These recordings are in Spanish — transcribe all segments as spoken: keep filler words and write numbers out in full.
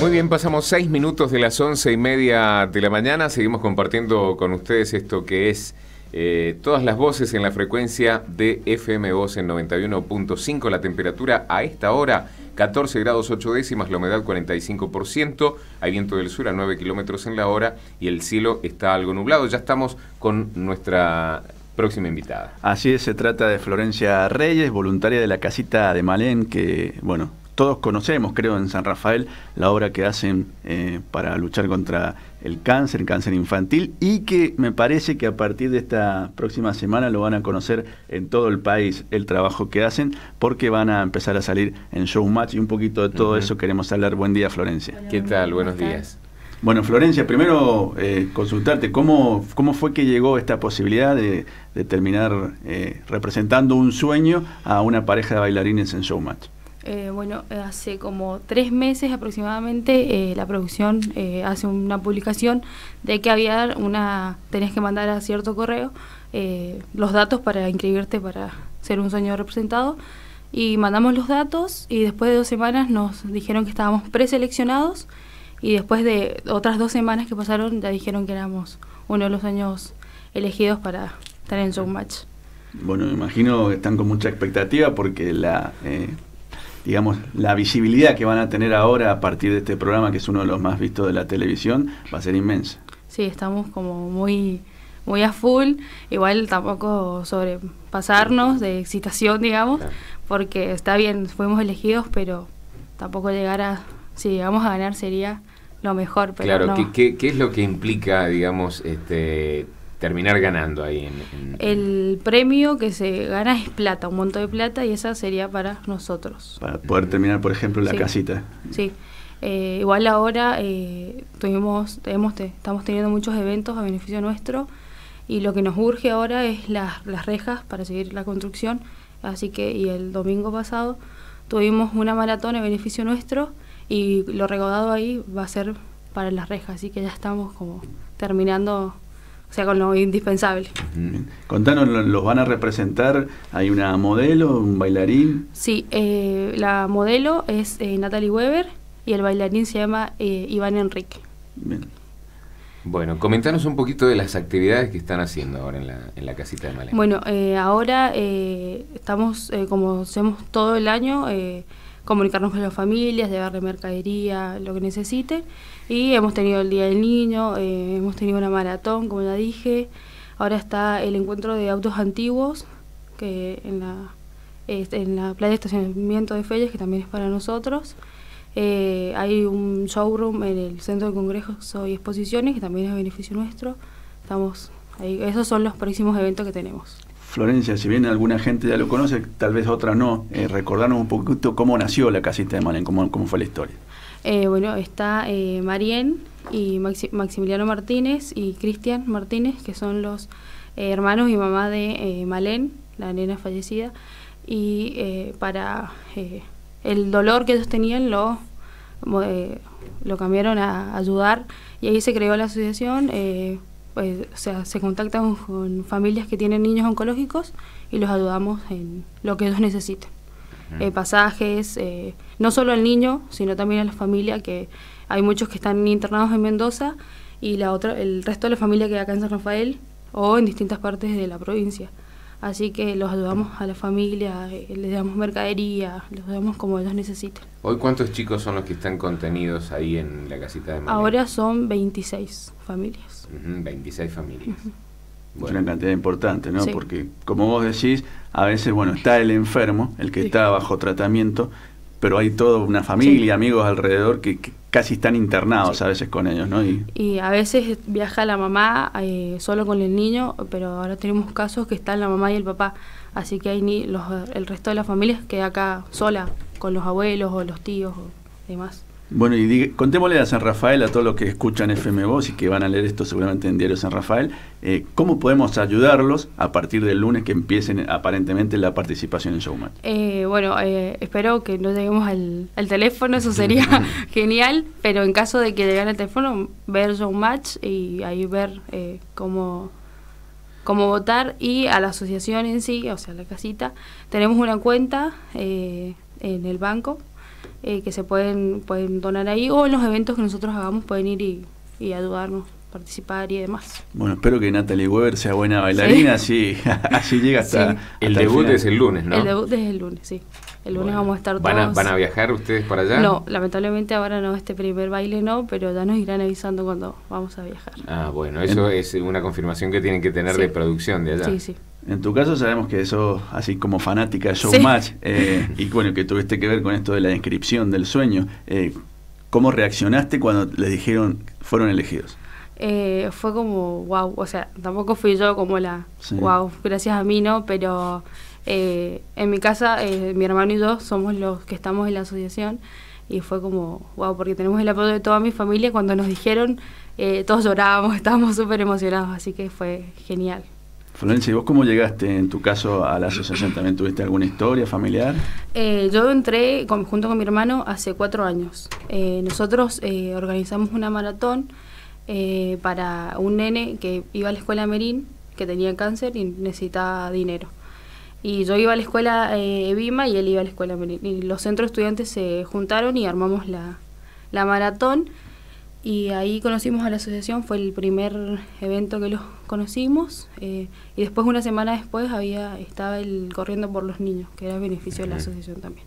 Muy bien, pasamos seis minutos de las once y media de la mañana. Seguimos compartiendo con ustedes esto que es eh, todas las voces en la frecuencia de F M Voz en noventa y uno punto cinco. La temperatura a esta hora, catorce grados ocho décimas, la humedad cuarenta y cinco por ciento. Hay viento del sur a nueve kilómetros en la hora y el cielo está algo nublado. Ya estamos con nuestra próxima invitada. Así es, se trata de Florencia Reyes, voluntaria de la Casita de Malén, que, bueno, todos conocemos, creo, en San Rafael, la obra que hacen eh, para luchar contra el cáncer, el cáncer infantil, y que me parece que a partir de esta próxima semana lo van a conocer en todo el país, el trabajo que hacen, porque van a empezar a salir en Showmatch y un poquito de todo uh-huh. eso queremos hablar. Buen día, Florencia. ¿Qué tal? Buenos días. Bueno, Florencia, primero eh, consultarte, ¿cómo, ¿cómo fue que llegó esta posibilidad de, de terminar eh, representando un sueño a una pareja de bailarines en Showmatch? Eh, bueno, hace como tres meses aproximadamente eh, la producción eh, hace una publicación de que había una, tenías que mandar a cierto correo eh, los datos para inscribirte para ser un sueño representado, y mandamos los datos y después de dos semanas nos dijeron que estábamos preseleccionados, y después de otras dos semanas que pasaron ya dijeron que éramos uno de los sueños elegidos para estar en Showmatch. Bueno, me imagino que están con mucha expectativa porque la... Eh digamos, la visibilidad que van a tener ahora a partir de este programa, que es uno de los más vistos de la televisión, va a ser inmensa. Sí, estamos como muy muy a full, igual tampoco sobrepasarnos de excitación, digamos, porque está bien, fuimos elegidos, pero tampoco llegar a, si llegamos a ganar sería lo mejor. Pero claro, no. ¿qué, qué, ¿qué es lo que implica, digamos, este... terminar ganando ahí? En, en... El premio que se gana es plata, un monto de plata, y esa sería para nosotros. Para poder terminar, por ejemplo, la sí. casita. Sí. Eh, igual ahora eh, tuvimos, tenemos, te, estamos teniendo muchos eventos a beneficio nuestro, y lo que nos urge ahora es las, las rejas para seguir la construcción. Así que, y el domingo pasado tuvimos una maratón a beneficio nuestro, y lo recaudado ahí va a ser para las rejas, así que ya estamos como terminando. O sea, con lo indispensable. Bien. Contanos, ¿los van a representar? ¿Hay una modelo, un bailarín? Sí, eh, la modelo es eh, Natalie Weber y el bailarín se llama eh, Iván Enrique. Bien. Bueno, comentanos un poquito de las actividades que están haciendo ahora en la, en la Casita de Malén. Bueno, eh, ahora eh, estamos, eh, como hacemos todo el año, eh, comunicarnos con las familias, llevarle mercadería, lo que necesiten. Y hemos tenido el Día del Niño, eh, hemos tenido una maratón, como ya dije. Ahora está el encuentro de autos antiguos, que en la, eh, en la playa de estacionamiento de Felles, que también es para nosotros. Eh, hay un showroom en el Centro de Congresos y Exposiciones, que también es a beneficio nuestro. Estamos ahí. Esos son los próximos eventos que tenemos. Florencia, si bien alguna gente ya lo conoce, tal vez otra no, eh, recordarnos un poquito cómo nació la Casita de Malén, cómo, cómo fue la historia. Eh, bueno, está eh, Marien y Maxi Maximiliano Martínez y Cristian Martínez, que son los eh, hermanos y mamá de eh, Malén, la nena fallecida, y eh, para eh, el dolor que ellos tenían lo, eh, lo cambiaron a ayudar, y ahí se creó la asociación. eh, Pues, o sea, se contactan con familias que tienen niños oncológicos y los ayudamos en lo que ellos necesiten. Uh-huh. eh, pasajes, eh, no solo al niño, sino también a la familia, que hay muchos que están internados en Mendoza, y la otra, el resto de la familia queda acá en San Rafael o en distintas partes de la provincia. Así que los ayudamos a la familia, eh, les damos mercadería, los ayudamos como ellos necesiten. ¿Hoy cuántos chicos son los que están contenidos ahí en la Casita de Malén? Ahora son veintiséis familias. Uh-huh, veintiséis familias. Uh-huh. Bueno. Es una cantidad importante, ¿no? Sí. Porque, como vos decís, a veces, bueno, está el enfermo, el que sí. está bajo tratamiento, pero hay toda una familia, sí. amigos alrededor que, que casi están internados sí. a veces con ellos, ¿no? Y, y a veces viaja la mamá eh, solo con el niño, pero ahora tenemos casos que están la mamá y el papá, así que hay ni los, el resto de la familia queda acá sola, con los abuelos o los tíos o demás. Bueno, y diga, contémosle a San Rafael, a todos los que escuchan F M Voz y que van a leer esto seguramente en Diario San Rafael, eh, ¿cómo podemos ayudarlos a partir del lunes que empiecen aparentemente la participación en Showmatch? Eh, bueno, eh, espero que no lleguemos al, al teléfono, eso sería genial, pero en caso de que lleguen al teléfono, ver Showmatch y ahí ver eh, cómo, cómo votar, y a la asociación en sí, o sea, la casita, tenemos una cuenta eh, en el banco, eh, que se pueden, pueden donar ahí, o en los eventos que nosotros hagamos pueden ir y, y ayudarnos, participar y demás. Bueno, espero que Natalie Weber sea buena bailarina, sí. así, así llega hasta... Sí. hasta El debut es el lunes, ¿no? El debut es el lunes, sí. El lunes Bueno. vamos a estar todos... ¿Van a, ¿Van a viajar ustedes para allá? No, lamentablemente ahora no, este primer baile no, pero ya nos irán avisando cuando vamos a viajar. Ah, bueno, eso En- es una confirmación que tienen que tener Sí. de producción de allá. Sí, sí. En tu caso sabemos que sos así como fanática de Sí. Showmatch, eh, y bueno, que tuviste que ver con esto de la inscripción del sueño. Eh, ¿Cómo reaccionaste cuando les dijeron fueron elegidos? Eh, fue como wow, o sea, tampoco fui yo como la Sí. wow, gracias a mí, ¿no? Pero eh, en mi casa, eh, mi hermano y yo somos los que estamos en la asociación y fue como wow, porque tenemos el apoyo de toda mi familia. Cuando nos dijeron, eh, todos llorábamos, estábamos súper emocionados, así que fue genial. Florencia, ¿y vos cómo llegaste en tu caso a la asociación? ¿También tuviste alguna historia familiar? Eh, yo entré con- junto con mi hermano hace cuatro años. Eh, nosotros eh, organizamos una maratón eh, para un nene que iba a la escuela Merín, que tenía cáncer y necesitaba dinero. Y yo iba a la escuela eh, Evima y él iba a la escuela Merín. Y los centros estudiantes se juntaron y armamos la, la maratón. Y ahí conocimos a la asociación, fue el primer evento que los conocimos. Eh, y después, una semana después, había estaba el Corriendo por los Niños, que era beneficio de la Ujú. asociación también.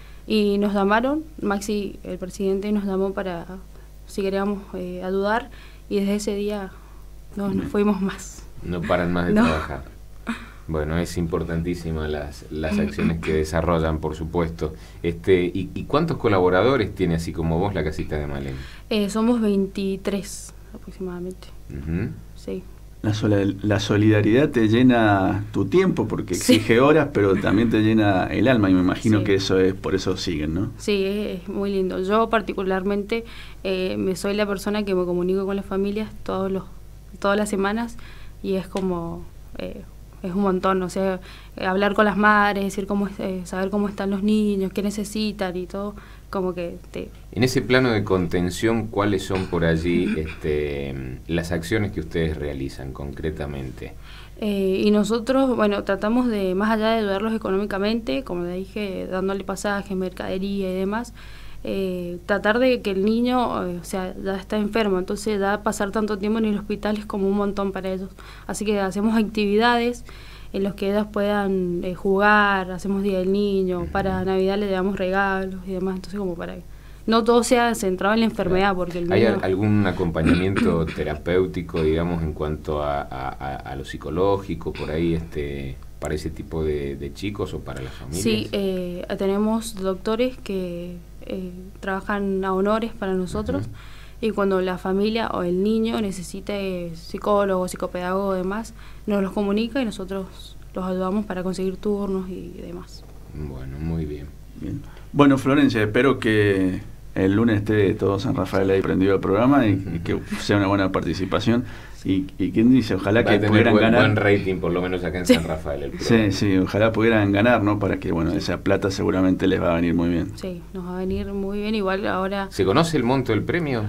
Y nos llamaron, Maxi, el presidente, nos llamó para si queríamos eh, ayudar. Y desde ese día no nos fuimos más. No paran más de No. trabajar. Bueno, es importantísima las, las acciones que desarrollan, por supuesto. Este, ¿y, ¿Y cuántos colaboradores tiene, así como vos, la casita de Malén? Eh, somos veintitrés aproximadamente, Ujú. sí. La, sola- la solidaridad te llena tu tiempo porque Sí. exige horas, pero también te llena el alma y me imagino Sí. que eso es, por eso siguen, ¿no? Sí, es, es muy lindo. Yo particularmente eh, me soy la persona que me comunico con las familias todos los, todas las semanas y es como, eh, es un montón, o sea, eh, hablar con las madres, decir cómo, es- eh, saber cómo están los niños, qué necesitan y todo, como que te... En ese plano de contención, ¿cuáles son por allí este, las acciones que ustedes realizan concretamente? Eh, y nosotros, bueno, tratamos de, más allá de ayudarlos económicamente, como le dije, dándole pasajes, mercadería y demás, eh, tratar de que el niño, eh, o sea, ya está enfermo, entonces ya pasar tanto tiempo en el hospital es como un montón para ellos. Así que hacemos actividades en las que ellos puedan eh, jugar, hacemos Día del Niño, para Navidad le damos regalos y demás, entonces como para que no todo sea centrado en la enfermedad, porque el ¿Hay niño... al- algún acompañamiento terapéutico, digamos, en cuanto a, a- a- a lo psicológico, por ahí, este, para ese tipo de, de chicos o para las familias? Sí, eh, tenemos doctores que eh, trabajan a honores para nosotros. Ujú. Y cuando la familia o el niño necesite psicólogo, psicopedagogo o demás, nos los comunica y nosotros los ayudamos para conseguir turnos y demás. Bueno, muy bien. Bien. Bueno, Florencia, espero que el lunes esté todo San Rafael ahí prendido el programa y, y que sea una buena participación. Y, y quién dice, ojalá Va a que tener pudieran buen, ganar. buen rating, por lo menos acá en Sí. San Rafael. El Sí, programa. sí, ojalá pudieran ganar, ¿no? Para que, bueno, esa plata seguramente les va a venir muy bien. Sí, nos va a venir muy bien. Igual ahora... ¿Se conoce el monto del premio?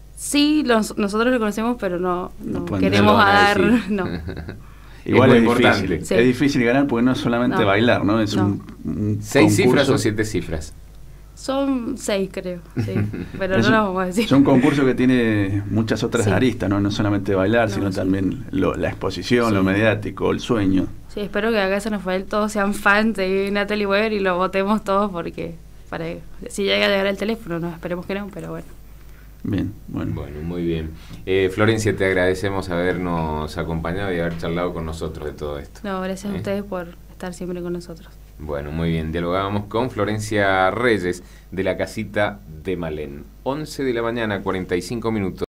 Sí, los- nosotros lo conocemos, pero no, No no pueden queremos No lo van a dar... decir. No. Igual muy es, importante. difícil. Sí. Es difícil ganar porque no es solamente No. bailar, ¿no? Es No. un, un ¿Seis cifras concurso- o siete cifras? Son seis, creo, sí. Pero Es no un- lo vamos a decir. Es un concurso que tiene muchas otras Sí. aristas, ¿no? No solamente bailar, No, sino sí. también lo- la exposición, Sí. lo mediático, el sueño. Sí, espero que acá en San Rafael todos sean fans de Natalie Weber y lo votemos todos porque para si llega a llegar el teléfono, no esperemos que no, pero bueno. Bien, bueno. Bueno, muy bien. Eh, Florencia, te agradecemos habernos acompañado y haber charlado con nosotros de todo esto. No, gracias a ¿Eh? ustedes por estar siempre con nosotros. Bueno, muy bien. Dialogábamos con Florencia Reyes de la casita de Malén. once de la mañana, cuarenta y cinco minutos.